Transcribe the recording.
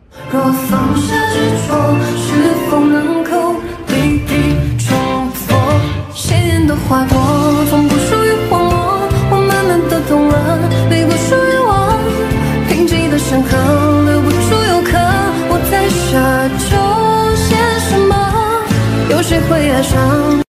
若放下执着，是否能够砥砺重佛？鲜艳的花朵，从不属于荒漠。我慢慢的懂了，你不属于我。贫瘠的深刻，留不住游客。我在沙洲写什么？有谁会爱上？